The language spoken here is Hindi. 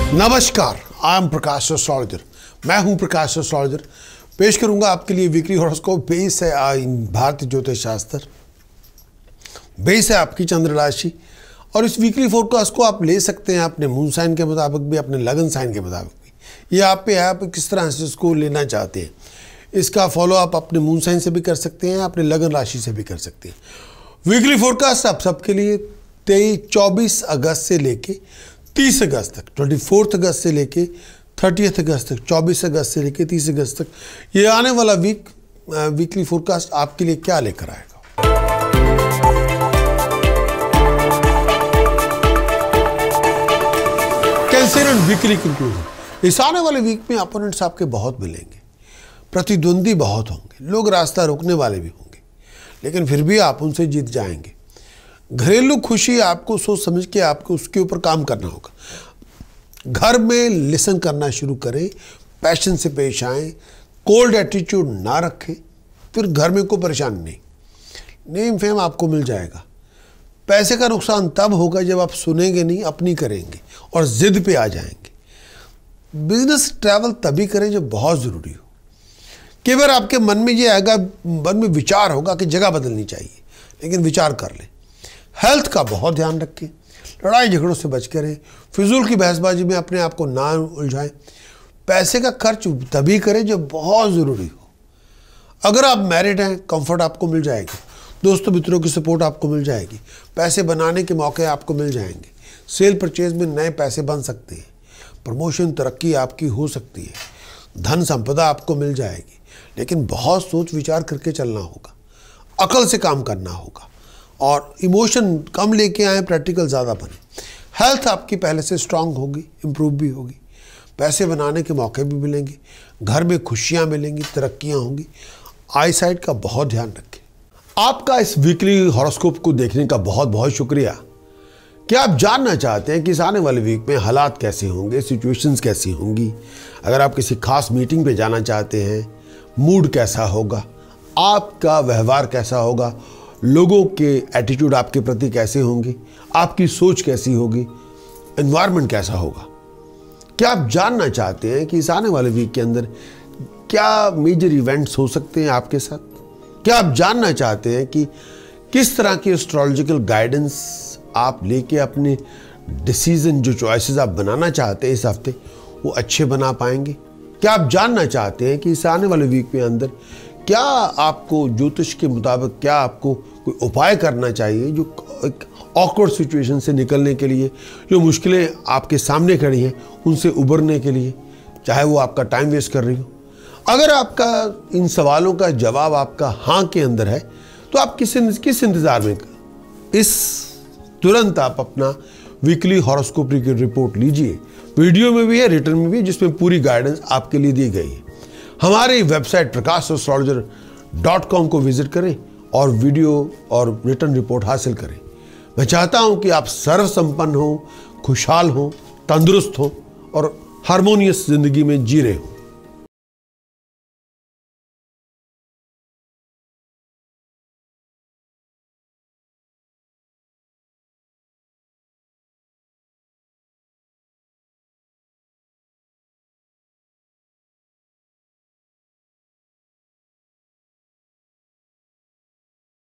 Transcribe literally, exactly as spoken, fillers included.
नमस्कार, आई एम प्रकाश एस्ट्रोलॉजर। मैं हूं प्रकाश एस्ट्रोलॉजर। पेश करूंगा आपके लिए वीकली हॉरोस्कोप। बेस है भारतीय ज्योतिष शास्त्र, बेस है आपकी चंद्र राशि। और इस वीकली फोरकास्ट को आप ले सकते हैं अपने मून साइन के मुताबिक भी, अपने लगन साइन के मुताबिक भी। ये आप पे है, आप किस तरह से इसको लेना चाहते हैं। इसका फॉलो आप अपने मून साइन से भी कर सकते हैं, अपने लगन राशि से भी कर सकते हैं। वीकली फोरकास्ट आप सबके लिए तेईस चौबीस अगस्त से लेके तीस अगस्त तक, चौबीस अगस्त से लेके तीस अगस्त तक, चौबीस अगस्त से लेके तीस अगस्त तक, ये आने वाला वीक वीकली फोरकास्ट आपके लिए क्या लेकर आएगा। Cancer and weekly conclusion. इस आने वाले वीक में अपोनेंट्स आपके बहुत मिलेंगे, प्रतिद्वंदी बहुत होंगे, लोग रास्ता रोकने वाले भी होंगे, लेकिन फिर भी आप उनसे जीत जाएंगे। घरेलू खुशी आपको सोच समझ के आपको उसके ऊपर काम करना होगा। घर में लिसन करना शुरू करें, पैशन से पेश आएँ, कोल्ड एटीट्यूड ना रखें, फिर घर में कोई परेशानी नहीं। नेम फेम आपको मिल जाएगा। पैसे का नुकसान तब होगा जब आप सुनेंगे नहीं, अपनी करेंगे और जिद पे आ जाएंगे। बिजनेस ट्रैवल तभी करें जब बहुत ज़रूरी हो। कई बार आपके मन में ये आएगा, मन में विचार होगा कि जगह बदलनी चाहिए, लेकिन विचार कर लें। हेल्थ का बहुत ध्यान रखें, लड़ाई झगड़ों से बच करें, फिजूल की बहसबाजी में अपने आप को ना उलझाएं। पैसे का खर्च तभी करें जब बहुत ज़रूरी हो। अगर आप मैरिड हैं, कंफर्ट आपको मिल जाएगी, दोस्तों मित्रों की सपोर्ट आपको मिल जाएगी, पैसे बनाने के मौके आपको मिल जाएंगे, सेल परचेज में नए पैसे बन सकते हैं, प्रमोशन तरक्की आपकी हो सकती है, धन संपदा आपको मिल जाएगी, लेकिन बहुत सोच विचार करके चलना होगा, अकल से काम करना होगा और इमोशन कम लेके आए, प्रैक्टिकल ज़्यादा बने। हेल्थ आपकी पहले से स्ट्रांग होगी, इम्प्रूव भी होगी, पैसे बनाने के मौके भी मिलेंगे, घर में खुशियाँ मिलेंगी, तरक्कियाँ होंगी। आई साइट का बहुत ध्यान रखें। आपका इस वीकली हॉरोस्कोप को देखने का बहुत बहुत शुक्रिया। क्या आप जानना चाहते हैं कि इस आने वाले वीक में हालात कैसे होंगे, सिचुएशंस कैसी होंगी? अगर आप किसी खास मीटिंग पे जाना चाहते हैं, मूड कैसा होगा, आपका व्यवहार कैसा होगा, लोगों के एटीट्यूड आपके प्रति कैसे होंगे, आपकी सोच कैसी होगी, एनवायरनमेंट कैसा होगा? क्या आप जानना चाहते हैं कि इस आने वाले वीक के अंदर क्या मेजर इवेंट्स हो सकते हैं आपके साथ? क्या आप जानना चाहते हैं कि किस तरह की एस्ट्रोलॉजिकल गाइडेंस आप लेके अपने डिसीजन, जो चॉइसेस आप बनाना चाहते हैं इस हफ्ते, वो अच्छे बना पाएंगे? क्या आप जानना चाहते हैं कि इस आने वाले वीक में अंदर क्या आपको ज्योतिष के मुताबिक क्या आपको कोई उपाय करना चाहिए, जो एक ऑकवर्ड सिचुएशन से निकलने के लिए, जो मुश्किलें आपके सामने खड़ी हैं उनसे उबरने के लिए, चाहे वो आपका टाइम वेस्ट कर रही हो? अगर आपका इन सवालों का जवाब आपका हाँ के अंदर है, तो आप किस किस इंतज़ार में? इस तुरंत आप अपना वीकली हॉरोस्कोप की रिपोर्ट लीजिए। वीडियो में भी है, रिटर्न में भी, जिसमें पूरी गाइडेंस आपके लिए दी गई है। हमारी website Prakash astrologer dot com को विजिट करें और वीडियो और रिटर्न रिपोर्ट हासिल करें। मैं चाहता हूं कि आप सर्व संपन्न हो, खुशहाल हो, तंदुरुस्त हो और हारमोनियस जिंदगी में जी रहे हो।